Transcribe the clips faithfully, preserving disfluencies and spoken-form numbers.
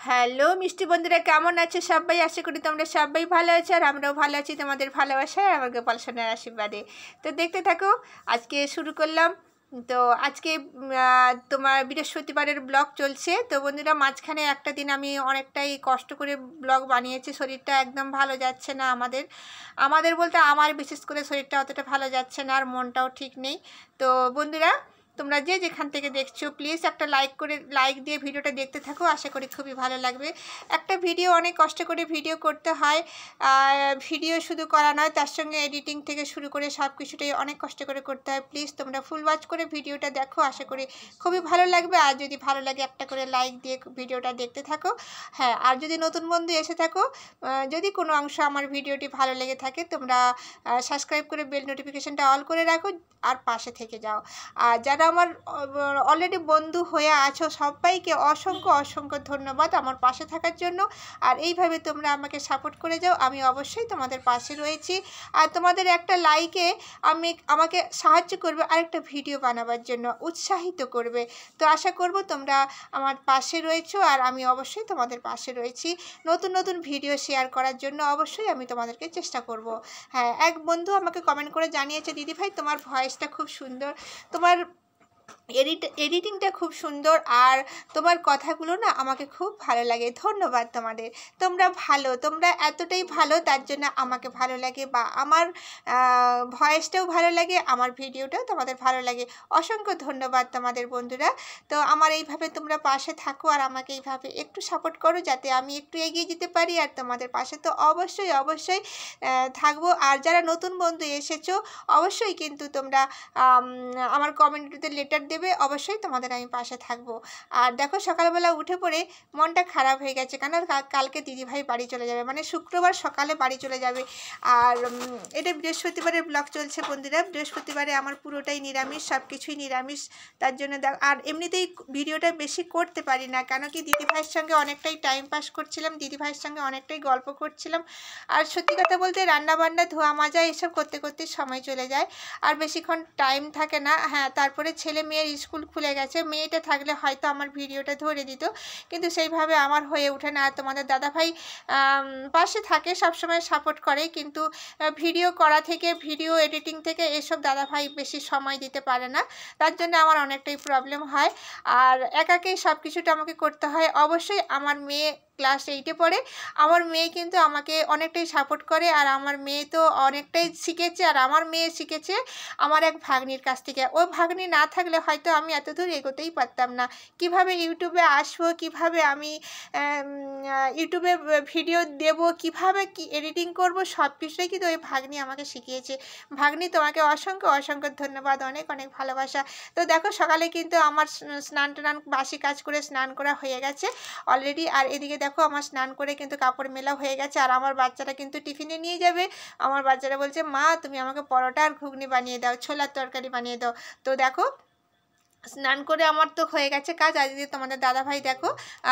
Hello মিষ্টি বন্ধুরা, কেমন আছো সবাই? আশা করি তোমরা সবাই ভালো আছো, আর আমরাও ভালো আছি তোমাদের ভালোবাসায় আর আমার গোপাল সোনার আশীর্বাদে। তো দেখতে থাকো, আজকে শুরু করলাম। তো আজকে তোমার বৃহস্পতিবারের ব্লগ চলছে। তো বন্ধুরা, মাঝখানে একটা দিন আমি অনেকটাই কষ্ট করে ব্লগ বানিয়েছি। শরীরটা একদম ভালো যাচ্ছে না আমাদের আমাদের বলতে আমার বিশেষ করে শরীরটা অতটা ভালো যাচ্ছে না, আর মনটাও ঠিক নেই। তো বন্ধুরা, তোমরা যে যেখান থেকে দেখছো প্লিজ একটা লাইক করে লাইক দিয়ে ভিডিওটা দেখতে থাকো, আশা করি খুবই ভালো লাগবে। একটা ভিডিও অনেক কষ্ট করে ভিডিও করতে হয়, ভিডিও শুধু করা নয়, তার সঙ্গে এডিটিং থেকে শুরু করে সব কিছুটাই অনেক কষ্ট করে করতে হয়। প্লিজ তোমরা ফুল ওয়াচ করে ভিডিওটা দেখো, আশা করি খুবই ভালো লাগবে। আর যদি ভালো লাগে একটা করে লাইক দিয়ে ভিডিওটা দেখতে থাকো। হ্যাঁ, আর যদি নতুন বন্ধু এসে থাকো, যদি কোনো অংশ আমার ভিডিওটি ভালো লেগে থাকে, তোমরা সাবস্ক্রাইব করে বেল নোটিফিকেশনটা অল করে রাখো আর পাশে থেকে যাও। আর যারা আমার অলরেডি বন্ধু হয়ে আছো সবাইকে অসংখ্য অসংখ্য ধন্যবাদ আমার পাশে থাকার জন্য। আর এইভাবে তোমরা আমাকে সাপোর্ট করে যাও, আমি অবশ্যই তোমাদের পাশে রয়েছি। আর তোমাদের একটা লাইকে আমি আমাকে সাহায্য করবে আরেকটা ভিডিও বানাবার জন্য, উৎসাহিত করবে। তো আশা করব তোমরা আমার পাশে রয়েছো, আর আমি অবশ্যই তোমাদের পাশে রয়েছি। নতুন নতুন ভিডিও শেয়ার করার জন্য অবশ্যই আমি তোমাদেরকে চেষ্টা করব। হ্যাঁ, এক বন্ধু আমাকে কমেন্ট করে জানিয়েছে, দিদি ভাই তোমার ভয়েসটা খুব সুন্দর, তোমার এডিট এডিটিংটা খুব সুন্দর, আর তোমার কথাগুলো না আমাকে খুব ভালো লাগে। ধন্যবাদ তোমাদের, তোমরা ভালো, তোমরা এতটাই ভালো, তার জন্য আমাকে ভালো লাগে, বা আমার ভয়েসটাও ভালো লাগে, আমার ভিডিওটাও তোমাদের ভালো লাগে। অসংখ্য ধন্যবাদ তোমাদের বন্ধুরা। তো আমার এইভাবে তোমরা পাশে থাকো, আর আমাকে এইভাবে একটু সাপোর্ট করো যাতে আমি একটু এগিয়ে যেতে পারি, আর তোমাদের পাশে তো অবশ্যই অবশ্যই থাকবো। আর যারা নতুন বন্ধু এসেছো অবশ্যই কিন্তু তোমরা আমার কমেন্টে লেটার দেবে, অবশ্যই তোমাদের আমি পাশে থাকবো। আর দেখো, সকালবেলা উঠে পড়ে মনটা খারাপ হয়ে গেছে, কেন কালকে দিদিভাই বাড়ি চলে যাবে, মানে শুক্রবার সকালে বাড়ি চলে যাবে। আর এটা বৃহস্পতিবারের ব্লগ চলছে বন্ধুরা। বৃহস্পতিবারে আমার পুরোটাই নিরামিষ, সব কিছুই নিরামিষ, তার জন্য দেখ। আর এমনিতেই ভিডিওটা বেশি করতে পারি না, কেন কি দিদিভাইয়ের সঙ্গে অনেকটাই টাইম পাস করছিলাম, দিদিভাইয়ের সঙ্গে অনেকটাই গল্প করছিলাম। আর সত্যি কথা বলতে রান্নাবান্না ধোয়া মাজা এসব করতে করতে সময় চলে যায়, আর বেশিক্ষণ টাইম থাকে না। হ্যাঁ, তারপরে ছেলে মেয়ের স্কুল খুলে গেছে, মেয়েটা থাকলে হয়তো আমার ভিডিওটা ধরে দিত, কিন্তু সেইভাবে আমার হয়ে ওঠে না। আর তোমাদের দাদাভাই পাশে থাকে, সবসময় সাপোর্ট করে, কিন্তু ভিডিও করা থেকে, ভিডিও এডিটিং থেকে এসব দাদাভাই বেশি সময় দিতে পারে না, তার জন্য আমার অনেকটাই প্রবলেম হয়। আর একাকেই সব কিছুটা আমাকে করতে হয়। অবশ্যই আমার মেয়ে ক্লাস এইটে পড়ে, আমার মেয়ে কিন্তু আমাকে অনেকটাই সাপোর্ট করে, আর আমার মেয়ে তো অনেকটাই শিখেছে, আর আমার মেয়ে শিখেছে আমার এক ভাগ্নির কাছ থেকে। ওই ভাগ্নি না থাকলে হয়তো আমি এত দূর এগোতেই পারতাম না। কিভাবে ইউটিউবে আসবো, কিভাবে আমি ইউটিউবে ভিডিও দেব, কিভাবে কি এডিটিং করব, সব কিছুই কিন্তু ওই ভাগ্নি আমাকে শিখিয়েছে। ভাগ্নি, তোমাকে অসংখ্য অসংখ্য ধন্যবাদ, অনেক অনেক ভালোবাসা। তো দেখো, সকালে কিন্তু আমার স্নান টান বাসি কাজ করে স্নান করা হয়ে গেছে অলরেডি। আর এদিকে দেখো, আমার স্নান করে কিন্তু কাপড় মেলা হয়ে গেছে, আর আমার বাচ্চারা কিন্তু টিফিনে নিয়ে যাবে। আমার বাচ্চারা বলছে, মা তুমি আমাকে পরোটা আর ঘুগনি বানিয়ে দাও, ছোলার তরকারি বানিয়ে দাও। তো দেখো, স্নান করে আমার তো হয়ে গেছে কাজ। আজকে তোমাদের দাদাভাই দেখো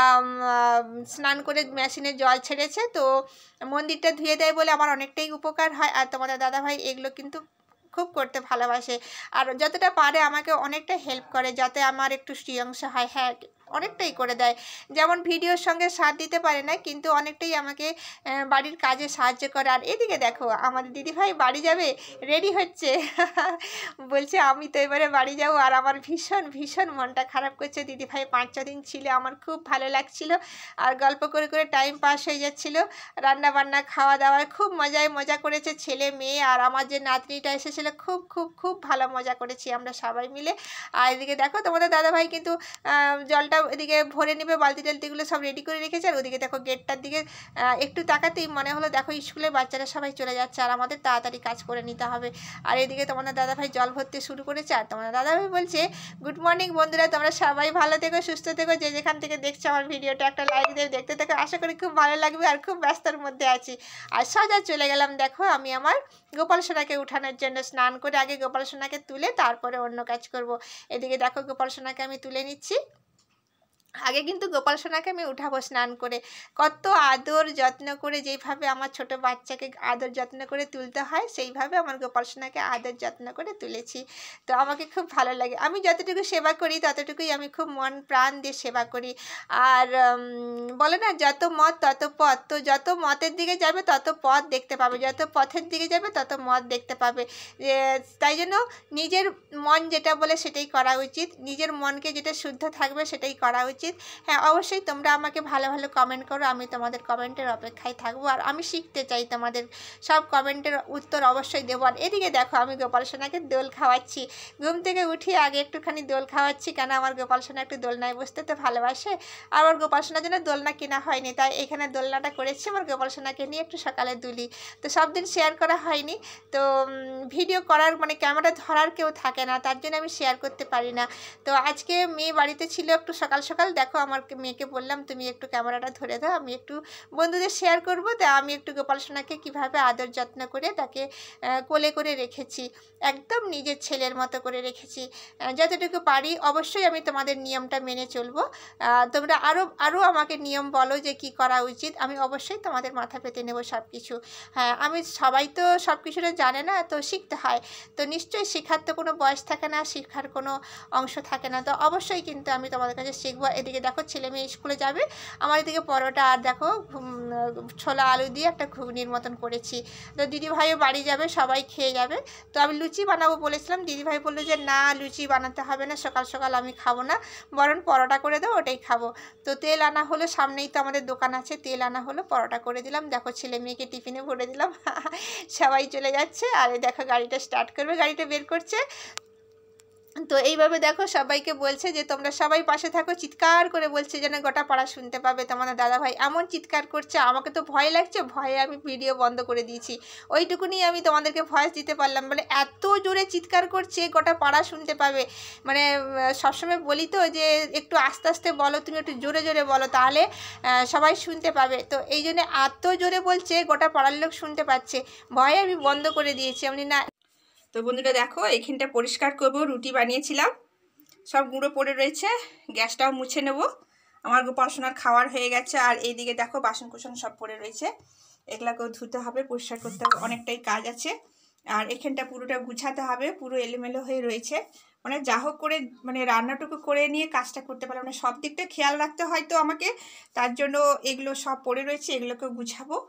স্নান করে মেশিনে জল ছেড়েছে, তো মন্দিরটা ধুয়ে দেয় বলে আমার অনেকটাই উপকার হয়। আর তোমাদের দাদাভাই এগুলো কিন্তু খুব করতে ভালোবাসে, আর যতটা পারে আমাকে অনেকটা হেল্প করে যাতে আমার একটু শ্রেয়াংশ হয়। হ্যাঁ, অনেকটাই করে দেয়, যেমন ভিডিওর সঙ্গে সাথ দিতে পারে না, কিন্তু অনেকটাই আমাকে বাড়ির কাজে সাহায্য করে। আর এদিকে দেখো, আমাদের দিদিভাই বাড়ি যাবে, রেডি হচ্ছে বলছে আমি তো এবারে বাড়ি যাব। আর আমার ভীষণ ভীষণ মনটা খারাপ করছে। দিদিভাই পাঁচ ছ দিন ছিল, আমার খুব ভালো লাগছিল, আর গল্প করে করে টাইম পাস হয়ে যাচ্ছিল। রান্না বান্না খাওয়া দাওয়ায় খুব মজায় মজা করেছে ছেলে মেয়ে, আর আমার যে নাতনিটা এসেছিলো, খুব খুব খুব ভালো মজা করেছি আমরা সবাই মিলে। আর এদিকে দেখো, তোমাদের দাদাভাই কিন্তু জলটা এদিকে ভরে নেবে, বালতি টালতিগুলো সব রেডি করে রেখেছে। আর ওদিকে দেখো, গেটটার দিকে একটু তাকাতেই মনে হলো দেখো স্কুলের বাচ্চারা সবাই চলে যাচ্ছে, আর আমাদের তাড়াতাড়ি কাজ করে নিতে হবে। আর এদিকে তোমাদের দাদাভাই জল ভরতে শুরু করেছে। আর তোমাদের দাদাভাই বলছে, গুড মর্নিং বন্ধুরা, তোমরা সবাই ভালো থেকো, সুস্থ থেকো, যে যেখান থেকে দেখছো আমার ভিডিওটা একটা লাইক দিয়ে দেখতে থেকো, আশা করি খুব ভালো লাগবে। আর খুব ব্যস্তর মধ্যে আছি, আর সোজা চলে গেলাম দেখো আমি আমার গোপাল সোনাকে উঠানোর জন্য। স্নান করে আগে গোপাল সোনাকে তুলে তারপরে অন্য কাজ করব। এদিকে দেখো, গোপাল সোনাকে আমি তুলে নিচ্ছি। আগে কিন্তু গোপাল সোনাকে আমি উঠাবো স্নান করে, কত আদর যত্ন করে, যেইভাবে আমার ছোট বাচ্চাকে আদর যত্ন করে তুলতে হয় সেইভাবে আমার গোপাল সোনাকে আদর যত্ন করে তুলেছি। তো আমাকে খুব ভালো লাগে, আমি যতটুকু সেবা করি ততটুকুই আমি খুব মন প্রাণ দিয়ে সেবা করি। আর বলে না যত মত তত পথ, তো যত মতের দিকে যাবে তত পথ দেখতে পাবে, যত পথের দিকে যাবে তত মত দেখতে পাবে। তাই জন্য নিজের মন যেটা বলে সেটাই করা উচিত, নিজের মনকে যেটা শুদ্ধ থাকবে সেটাই করা উচিত। হ্যাঁ, অবশ্যই তোমরা আমাকে ভালো ভালো কমেন্ট করো, আমি তোমাদের কমেন্টের অপেক্ষায় থাকবো, আর আমি শিখতে চাই তোমাদের সব কমেন্টের উত্তর অবশ্যই দেবো। আর এদিকে দেখো আমি গোপাল সোনাকে দোল খাওয়াচ্ছি, ঘুম থেকে উঠিয়ে আগে একটুখানি দোল খাওয়াচ্ছি, কেন আমার গোপাল সোনা একটু দোলনায় বসতে তো ভালোবাসে। আর আমার গোপাল সোনার জন্য দোলনা কেনা হয়নি, তাই এখানে দোলনাটা করেছি আমার গোপাল সোনাকে নিয়ে একটু সকালে দুলি। তো সব দিন শেয়ার করা হয়নি, তো ভিডিও করার মানে ক্যামেরা ধরার কেউ থাকে না, তার জন্য আমি শেয়ার করতে পারি না। তো আজকে মেয়ে বাড়িতে ছিল, একটু সকাল সকাল দেখো আমার মেয়েকে বললাম তুমি একটু ক্যামেরাটা ধরে দাও, আমি একটু বন্ধুদের শেয়ার করবো। তা আমি একটু গোপাল সোনাকে কীভাবে আদর যত্ন করে তাকে কোলে করে রেখেছি, একদম নিজের ছেলের মতো করে রেখেছি, যতটুকু পারি। অবশ্যই আমি তোমাদের নিয়মটা মেনে চলবো, তোমরা আরও আরও আমাকে নিয়ম বলো যে কি করা উচিত, আমি অবশ্যই তোমাদের মাথা পেতে নেব সব কিছু। হ্যাঁ, আমি সবাই তো সব কিছুটা জানে না, তো শিখতে হয়, তো নিশ্চয়ই শেখার তো কোনো বয়স থাকে না, শেখার কোনো অংশ থাকে না, তো অবশ্যই কিন্তু আমি তোমাদের কাছে শিখবো। এদিকে দেখো ছেলে মেয়ে স্কুলে যাবে, আমার এদিকে পরোটা আর দেখো ছোলা আলু দিয়ে একটা ঘুগনির মতন করেছি। তো দিদিভাইও বাড়ি যাবে, সবাই খেয়ে যাবে। তো আমি লুচি বানাবো বলেছিলাম, দিদিভাই বললো যে না লুচি বানাতে হবে না, সকাল সকাল আমি খাবো না, বরং পরোটা করে দাও, ওটাই খাবো। তো তেল আনা হলো, সামনেই তো আমাদের দোকান আছে, তেল আনা হলো, পরোটা করে দিলাম। দেখো ছেলে মেয়েকে টিফিনে ভরে দিলাম, সবাই চলে যাচ্ছে। আর দেখো গাড়িটা স্টার্ট করবে, গাড়িটা বের করছে। তো এইভাবে দেখো সবাইকে বলছে যে তোমরা সবাই পাশে থাকো, চিৎকার করে বলছে যেন গোটা পাড়া শুনতে পাবে। তোমাদের দাদাভাই এমন চিৎকার করছে, আমাকে তো ভয় লাগছে, ভয়ে আমি ভিডিও বন্ধ করে দিয়েছি, ওইটুকুনি আমি তোমাদেরকে ভয়েস দিতে পারলাম, বলে এত জোরে চিৎকার করছে গোটা পাড়া শুনতে পাবে। মানে সবসময় বলি তো যে একটু আস্তে আস্তে বলো, তুমি একটু জোরে জোরে বলো, তাহলে সবাই শুনতে পাবে। তো এই জন্য এত জোরে বলছে গোটা পাড়ার লোক শুনতে পাচ্ছে, ভয়ে আমি বন্ধ করে দিয়েছি। আমি না, তো বন্ধুরা দেখো এইখানটা পরিষ্কার করবো, রুটি বানিয়েছিলাম, সব গুঁড়ো পড়ে রয়েছে, গ্যাসটাও মুছে নেব। আমার গোপাল সোনার খাওয়ার হয়ে গেছে। আর এইদিকে দেখো বাসন কুসন সব পড়ে রয়েছে, এগুলাকেও ধুতে হবে, পরিষ্কার করতে হবে, অনেকটাই কাজ আছে। আর এখানটা পুরোটা গুছাতে হবে, পুরো এলোমেলো হয়ে রয়েছে, মানে যা হোক করে মানে রান্নাটুকু করে নিয়ে কাজটা করতে পারলাম না, সব দিকটা খেয়াল রাখতে হয় তো আমাকে, তার জন্য এগুলো সব পড়ে রয়েছে, এগুলোকেও গুছাবো।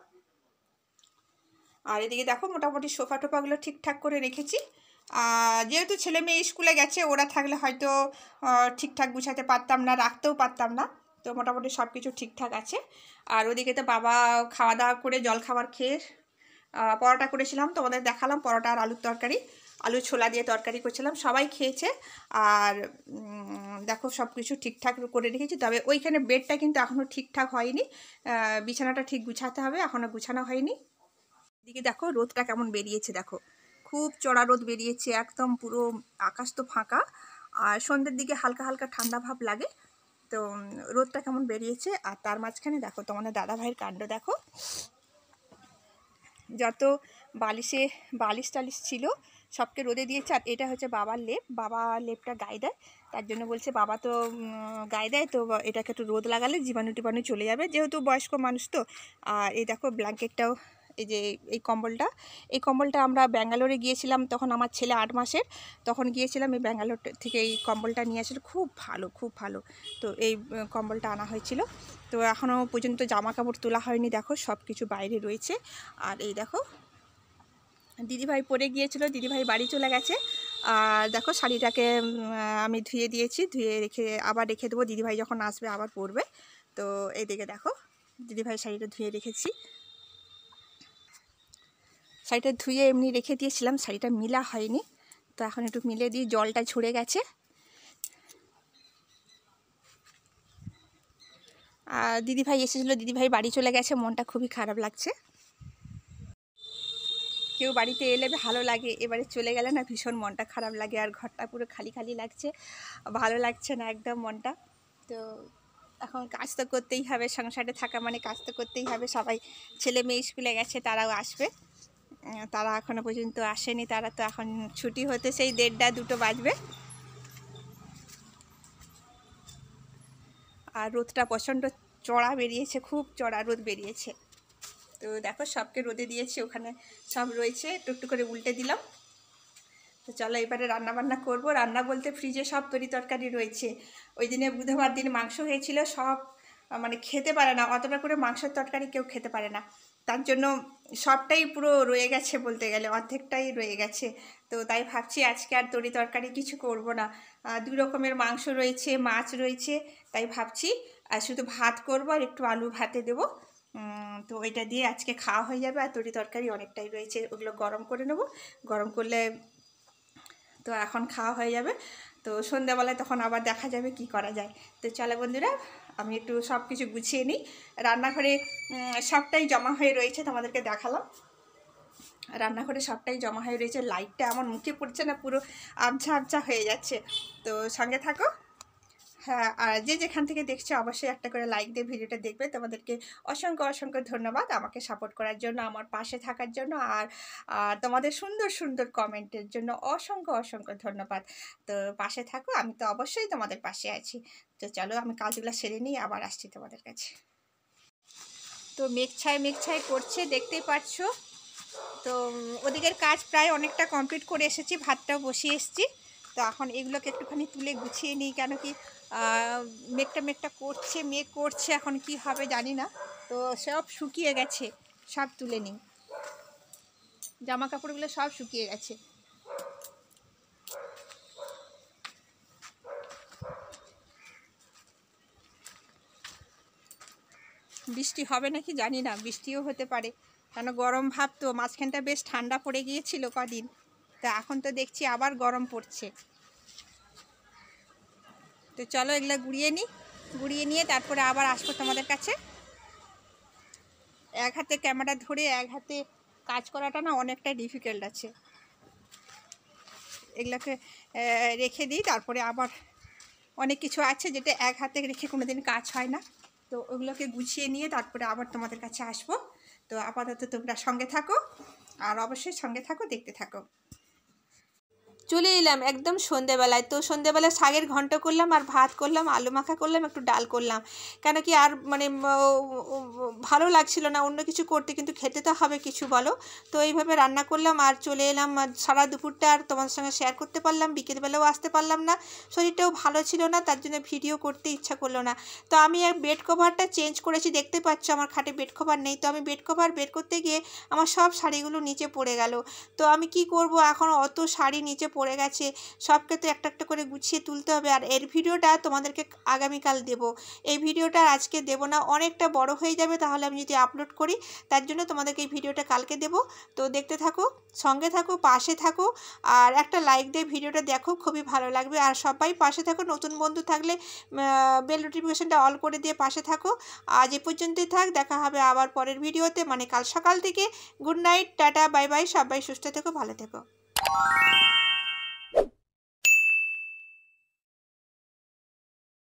আর এদিকে দেখো মোটামুটি সোফা টোফাগুলো ঠিকঠাক করে রেখেছি, যেহেতু ছেলে মেয়ে স্কুলে গেছে, ওরা থাকলে হয়তো ঠিকঠাক গুছাতে পারতাম না, রাখতেও পারতাম না, তো মোটামুটি সব কিছু ঠিকঠাক আছে। আর ওদিকে তো বাবা খাওয়া দাওয়া করে জল খাবার খেয়ে পরোটা করেছিলাম, তোমাদের দেখালাম, পরোটা আর আলুর তরকারি, আলু ছোলা দিয়ে তরকারি করছিলাম, সবাই খেয়েছে। আর দেখো সব কিছু ঠিকঠাক করে রেখেছি, তবে ওইখানে বেডটা কিন্তু এখনও ঠিকঠাক হয়নি, বিছানাটা ঠিক গুছাতে হবে, এখনও গুছানো হয়নি। এদিকে দেখো রোদটা কেমন বেরিয়েছে, দেখো খুব চড়া রোদ বেরিয়েছে, একদম পুরো আকাশ তো ফাঁকা, আর সন্ধ্যের দিকে হালকা হালকা ঠান্ডা ভাব লাগে, তো রোদটা কেমন বেরিয়েছে। আর তার মাঝখানে দেখো তোমাদের দাদা ভাইয়ের কাণ্ড দেখো, যত বালিশে বালিশ টালিশ ছিল সবকে রোদে দিয়েছে। আর এটা হচ্ছে বাবার লেপ, বাবা লেপটা গায়ে দেয়, তার জন্য বলছে বাবা তো গায়ে দেয়, তো এটাকে একটু রোদ লাগালে জীবাণু টিবাণু চলে যাবে, যেহেতু বয়স্ক মানুষ তো। আর এই দেখো ব্ল্যাঙ্কেটটাও, এই যে এই কম্বলটা, এই কম্বলটা আমরা ব্যাঙ্গালোরে গিয়েছিলাম, তখন আমার ছেলে আট মাসের, তখন গিয়েছিলাম, এই ব্যাঙ্গালোর থেকে এই কম্বলটা নিয়ে আসলে খুব ভালো, খুব ভালো। তো এই কম্বলটা আনা হয়েছিল, তো এখনও পর্যন্ত জামা কাপড় তোলা হয়নি, দেখো সব কিছু বাইরে রয়েছে। আর এই দেখো দিদিভাই পরে গিয়েছিল, দিদিভাই বাড়ি চলে গেছে। আর দেখো শাড়িটাকে আমি ধুয়ে দিয়েছি, ধুয়ে রেখে আবার রেখে দেবো, দিদিভাই যখন আসবে আবার পরবে। তো এইদিকে দেখো দিদিভাই শাড়িটা ধুয়ে রেখেছি, শাড়িটা ধুয়ে এমনি রেখে দিয়েছিলাম, শাড়িটা মিলা হয়নি, তো এখন একটু মিলে দিই, জলটা ঝরে গেছে। আর দিদিভাই এসেছিলো, দিদিভাই বাড়ি চলে গেছে, মনটা খুবই খারাপ লাগছে। কেউ বাড়িতে এলে ভালো লাগে, এবারে চলে গেলে না ভীষণ মনটা খারাপ লাগে, আর ঘরটা পুরো খালি খালি লাগছে, ভালো লাগছে না একদম মনটা। তো এখন কাজ তো করতেই হবে, সংসারে থাকা মানে কাজ তো করতেই হবে। সবাই ছেলে মেয়ে স্কুলে গেছে, তারাও আসবে, তারা এখনও পর্যন্ত আসেনি, তারা তো এখন ছুটি হতে সেই দেড়টা দুটো বাজবে। আর রোদটা প্রচণ্ড চড়া বেরিয়েছে, খুব চড়া রোদ বেরিয়েছে। তো দেখো সবকে রোদে দিয়েছি, ওখানে সব রয়েছে, একটু একটু করে উল্টে দিলাম। তো চলো এবারে রান্না বান্না করবো। রান্না বলতে ফ্রিজে সব তরি তরকারি রয়েছে। ওই দিনে বুধবার দিন মাংস হয়েছিল, সব মানে খেতে পারে না, অতটা করে মাংসের তরকারি কেউ খেতে পারে না, তার জন্য সবটাই পুরো রয়ে গেছে, বলতে গেলে অর্ধেকটাই রয়ে গেছে। তো তাই ভাবছি আজকে আর তরি তরকারি কিছু করব না। দুই রকমের মাংস রয়েছে, মাছ রয়েছে, তাই ভাবছি আর শুধু ভাত করব আর একটু আলু ভাতে দেবো। তো ওইটা দিয়ে আজকে খাওয়া হয়ে যাবে। আর তরি তরকারি অনেকটাই রয়েছে, ওগুলো গরম করে নেব। গরম করলে তো এখন খাওয়া হয়ে যাবে। তো সন্ধ্যাবেলায় তখন আবার দেখা যাবে কি করা যায়। তো চলো বন্ধুরা, আমি একটু সব কিছু গুছিয়ে নিই। রান্নাঘরে সবটাই জমা হয়ে রয়েছে, তোমাদেরকে দেখালাম। রান্নাঘরে সবটাই জমা হয়ে রয়েছে। লাইটটা আমার মুখে পড়ছে না, পুরো আবছা আবছা হয়ে যাচ্ছে। তো সঙ্গে থাকো। হ্যাঁ, আর যে যেখান থেকে দেখছো অবশ্যই একটা করে লাইক দিয়ে ভিডিওটা দেখবে। তোমাদেরকে অসংখ্য অসংখ্য ধন্যবাদ আমাকে সাপোর্ট করার জন্য, আমার পাশে থাকার জন্য, আর তোমাদের সুন্দর সুন্দর কমেন্টের জন্য অসংখ্য অসংখ্য ধন্যবাদ। তো পাশে থাকো, আমি তো অবশ্যই তোমাদের পাশে আছি। তো চলো আমি কাজগুলো সেরে নিই, আবার আসছি তোমাদের কাছে। তো মেঘ ছায় মেঘ ছায় করছে, দেখতেই পাচ্ছ। তো ওদিকের কাজ প্রায় অনেকটা কমপ্লিট করে এসেছি, ভাতটাও বসিয়ে এসেছি। তো এখন এগুলোকে একটুখানি তুলে গুছিয়ে নিই, কেন কি মেঘটা মেঘটা করছে, মেঘ করছে, এখন কি হবে জানি না। তো সব শুকিয়ে গেছে, সব তুলে নিই। জামা কাপড়গুলো সব শুকিয়ে গেছে। বৃষ্টি হবে নাকি জানি না, বৃষ্টিও হতে পারে, কেন গরম ভাব তো। মাঝখানটা বেশ ঠান্ডা পড়ে গিয়েছিল কদিন, তা এখন তো দেখছি আবার গরম পড়ছে। তো চলো এগুলো গুড়িয়ে নিই, গুড়িয়ে নিয়ে তারপরে আবার আসবো তোমাদের কাছে। এক হাতে ক্যামেরা ধরে এক হাতে কাজ করাটা না অনেকটা ডিফিকাল্ট আছে। এগুলোকে রেখে দিই, তারপরে আবার অনেক কিছু আছে যেটা এক হাতে রেখে কোনো দিন কাজ হয় না। তো ওগুলোকে গুছিয়ে নিয়ে তারপরে আবার তোমাদের কাছে আসবো। তো আপাতত তোমরা সঙ্গে থাকো, আর অবশ্যই সঙ্গে থাকো, দেখতে থাকো। চলে এলাম একদম সন্ধেবেলায়। তো সন্ধেবেলায় শাকের ঘন্ট করলাম, আর ভাত করলাম, আলু মাখা করলাম, একটু ডাল করলাম, কেন কি আর মানে ভালো লাগছিল না অন্য কিছু করতে, কিন্তু খেতে তো হবে কিছু, বলো। তো এইভাবে রান্না করলাম আর চলে এলাম। সারা দুপুরটা আর তোমার সঙ্গে শেয়ার করতে পারলাম, বিকেলবেলাও আসতে পারলাম না, শরীরটাও ভালো ছিল না, তার জন্য ভিডিও করতে ইচ্ছা করলো না। তো আমি আর বেড কভারটা চেঞ্জ করেছি, দেখতে পাচ্ছ আমার খাটে বেড কভার নেই। তো আমি বেড কভার বের করতে গিয়ে আমার সব শাড়িগুলো নিচে পড়ে গেল। তো আমি কি করব, এখন অত শাড়ি নিচে পড়ে গেছে, সবকে তো একটা একটা করে গুছিয়ে তুলতে হবে। আর এর ভিডিওটা তোমাদেরকে আগামীকাল দেব, এই ভিডিওটা আজকে দেব না, অনেকটা বড় হয়ে যাবে তাহলে আমি যদি আপলোড করি, তার জন্য তোমাদেরকে এই ভিডিওটা কালকে দেব। তো দেখতে থাকো, সঙ্গে থাকো, পাশে থাকো, আর একটা লাইক দিয়ে ভিডিওটা দেখো, খুবই ভালো লাগবে। আর সবাই পাশে থাকো, নতুন বন্ধু থাকলে বেল নোটিফিকেশনটা অল করে দিয়ে পাশে থাকো। আজ এ পর্যন্তই থাক, দেখা হবে আবার পরের ভিডিওতে, মানে কাল সকাল থেকে। Good night, tata, bye bye, সবাই সুস্থ থেকো, ভালো থেকো।